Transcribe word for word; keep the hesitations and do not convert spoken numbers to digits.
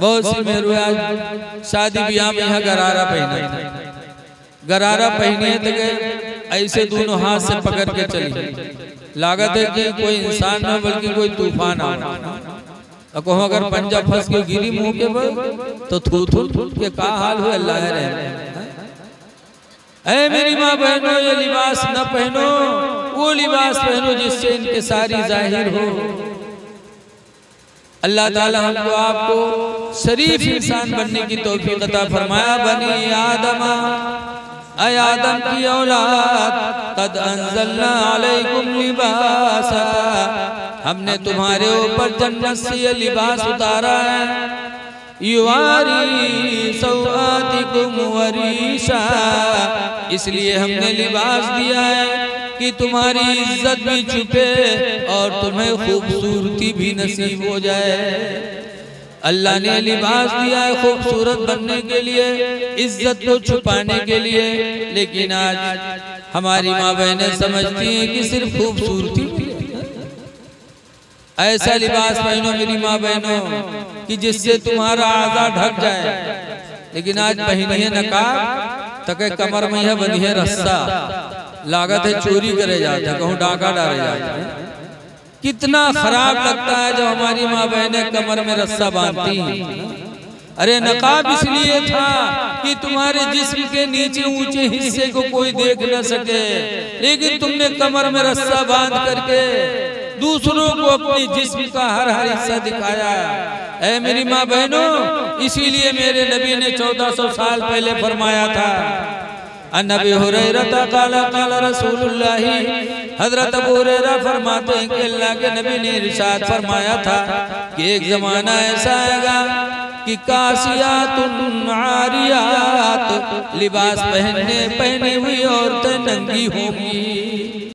बहुत सी मेरे आज शादी ब्याह में यहाँ गरारा पहने, गरारा पहने तो गए ऐसे दोनों हाथ से पकड़ के चली, लागत है कि कोई इंसान ना बल्कि कोई तूफान आ। तो कहो अगर पंजा फंस के गिरी मुंह के बल तो थू थू थू के का हाल हुआ अल्लाह रहे। ऐ मेरी माँ बहनों, ये लिबास न पहनो, वो लिबास पहनो जिससे इनके सारी जाहिर हो। अल्लाह ताला हमको आपको शरीफ इंसान बनने की तौफीक अता फरमाया। बनी आदम, ऐ आदम की औलाद, कद अंज़लना अलैकुम लिबासा, हमने तुम्हारे ऊपर जन्नत से ये लिबास उतारा है। युवारी सौआतिकुम वरीशा, इसलिए हमने लिबास दिया है कि तुम्हारी इज्जत भी छुपे और तुम्हें खूबसूरती भी नसीब हो जाए। अल्लाह ने लिबास दिया है खूबसूरत बनने के लिए, इज्जत को छुपाने के लिए, लेकिन आज हमारी माँ बहनें समझती हैं कि सिर्फ खूबसूरती। ऐसा लिबास पहनो मेरी माँ बहनों कि जिससे तुम्हारा आज़ा ढक जाए। लेकिन आज पहनी है नकाब तक कमर में है बनी है रस्सा, लागत है चोरी करे जाते, कहूँ डाका डाले जाते। कितना खराब लगता है जब हमारी माँ बहनें कमर में रस्सा बांधती हैं। अरे नकाब इसलिए था कि तुम्हारे जिस्म के नीचे ऊंचे हिस्से को कोई देख न सके, लेकिन तुमने कमर में रस्सा बांध करके दूसरों को अपनी जिस्म का हर हर हिस्सा दिखाया। ऐ मेरी माँ बहनों, इसीलिए मेरे नबी ने चौदह सौ साल पहले फरमाया था। नबी हुरैरा काला काला रसूलुल्लाह, हजरत अबू हुरैरा फरमाते हैं कि अल्लाह के नबी ने इरशाद फरमाया था कि एक जमाना ऐसा आएगा कि कासियातुन आरियात, लिबास पहनने पहनी हुई औरतें नंगी होंगी।